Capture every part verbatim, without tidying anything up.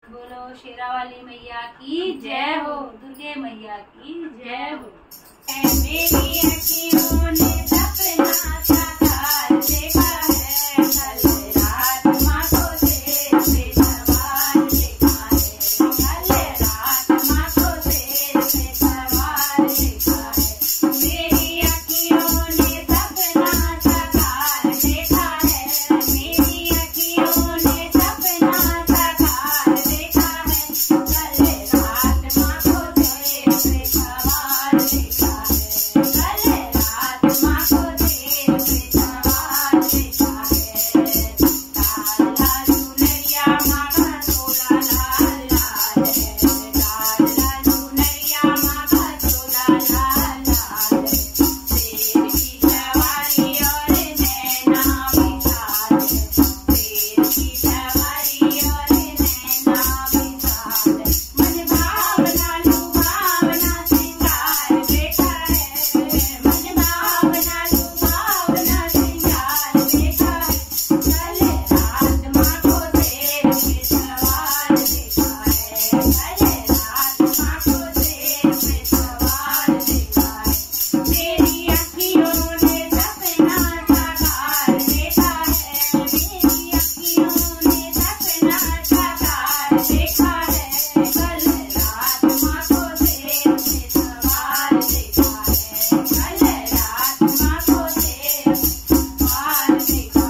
बोलो शेरा वाली मैया की जय हो, दुर्गे मैया की जय हो। मेरी अखियों ने सपना साकार देखा है, कल रात माँ को शेर पे सवार देखा है, कल रात माँ को शेर पे सवार देखा है। मेरी अखियों ने सपना साकार देखा है, मेरी अखियों ने सपना साकार देखा है, कल रात माँ को शेर पे सवार देखा है, कल रात माँ को शेर पे सवार देखा है। लाल चुनरिया माँ का चोला लाल लाल है, लाल चुनरिया माँ का चोला लाल लाल है, शेर की सवारी और नैना विशाल है, शेर की सवारी और नैना विशाल है। मन भावना लुभावना श्रृंगार देखा है, मन भावना लुभावना श्रृंगार देखा है, कल रात माँ को शेर पे सवार देखा है, कल रात माँ को शेर पे सवार देखा है। मेरी अखियों ने सपना साकार देखा है, मेरी अखियों ने सपना साकार देखा है, कल रात माँ को शेर पे सवार देखा है, कल रात माँ को शेर पे सवार देखा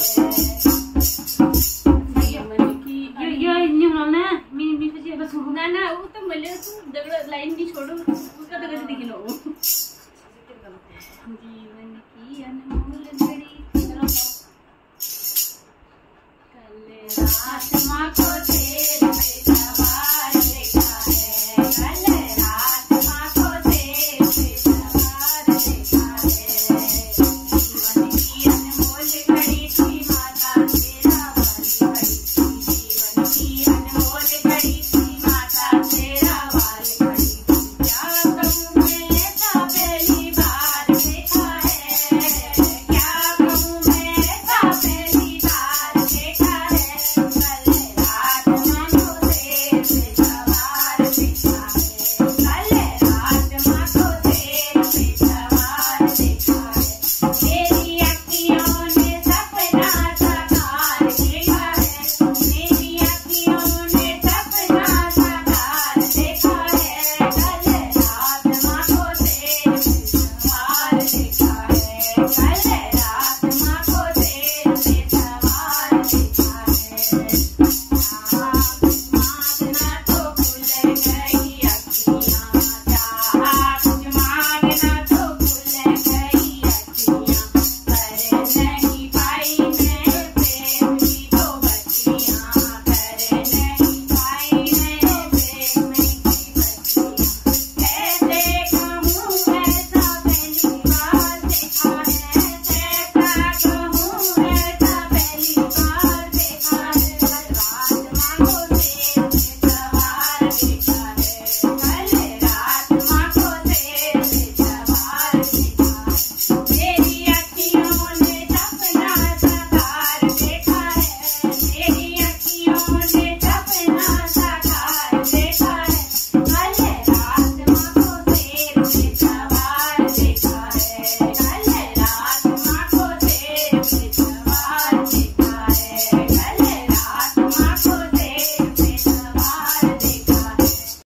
है। यो नि बनाउना मिनी मिनी पछि अब सुरु ना ना उ त मैले दगड लाइन नि छोडो उसका त कैसे देखिलो जीवन की अनमोल